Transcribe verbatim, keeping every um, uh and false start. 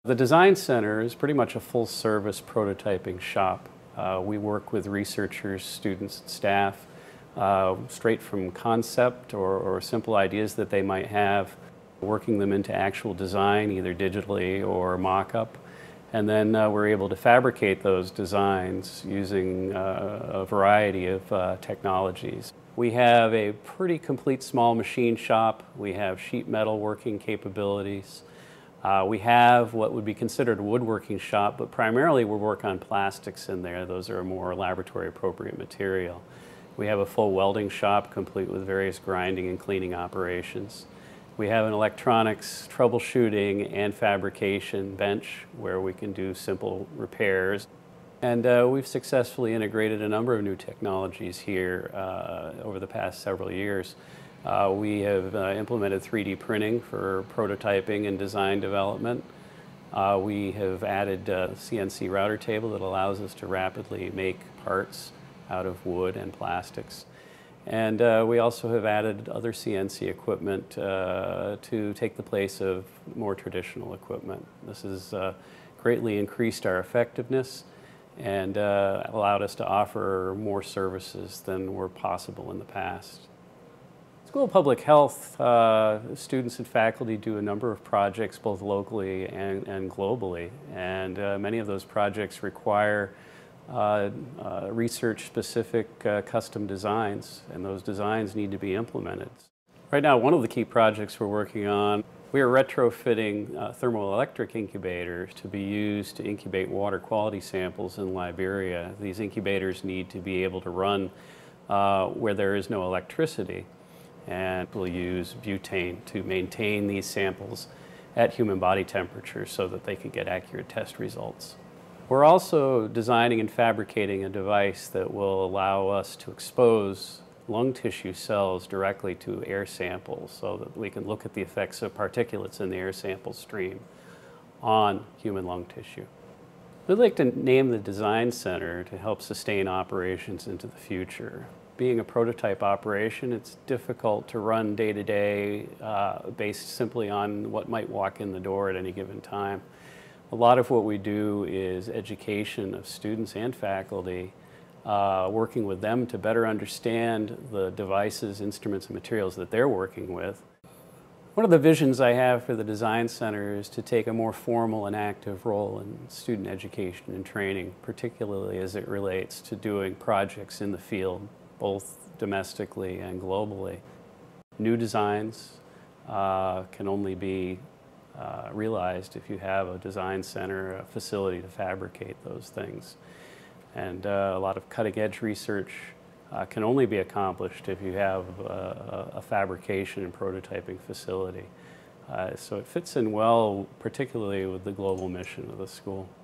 The Design Center is pretty much a full-service prototyping shop. Uh, we work with researchers, students, and staff, uh, straight from concept or, or simple ideas that they might have, working them into actual design, either digitally or mock-up. And then uh, we're able to fabricate those designs using uh, a variety of uh, technologies. We have a pretty complete small machine shop. We have sheet metal working capabilities. Uh, we have what would be considered a woodworking shop, but primarily we work on plastics in there. Those are a more laboratory appropriate material. We have a full welding shop complete with various grinding and cleaning operations. We have an electronics troubleshooting and fabrication bench where we can do simple repairs. And uh, we've successfully integrated a number of new technologies here uh, over the past several years. Uh, we have uh, implemented three D printing for prototyping and design development. Uh, we have added a C N C router table that allows us to rapidly make parts out of wood and plastics. And uh, we also have added other C N C equipment uh, to take the place of more traditional equipment. This has uh, greatly increased our effectiveness and uh, allowed us to offer more services than were possible in the past. School of Public Health, uh, students and faculty do a number of projects both locally and, and globally, and uh, many of those projects require uh, uh, research-specific uh, custom designs, and those designs need to be implemented. Right now, one of the key projects we're working on, we are retrofitting uh, thermoelectric incubators to be used to incubate water quality samples in Liberia. These incubators need to be able to run uh, where there is no electricity, and we'll use butane to maintain these samples at human body temperature so that they can get accurate test results. We're also designing and fabricating a device that will allow us to expose lung tissue cells directly to air samples so that we can look at the effects of particulates in the air sample stream on human lung tissue. We'd like to name the Design Center to help sustain operations into the future. Being a prototype operation, it's difficult to run day-to-day uh, based simply on what might walk in the door at any given time. A lot of what we do is education of students and faculty, uh, working with them to better understand the devices, instruments, and materials that they're working with. One of the visions I have for the Design Center is to take a more formal and active role in student education and training, particularly as it relates to doing projects in the field, both domestically and globally. New designs uh, can only be uh, realized if you have a design center, a facility to fabricate those things. And uh, a lot of cutting-edge research uh, can only be accomplished if you have a, a fabrication and prototyping facility. Uh, so it fits in well, particularly with the global mission of the school.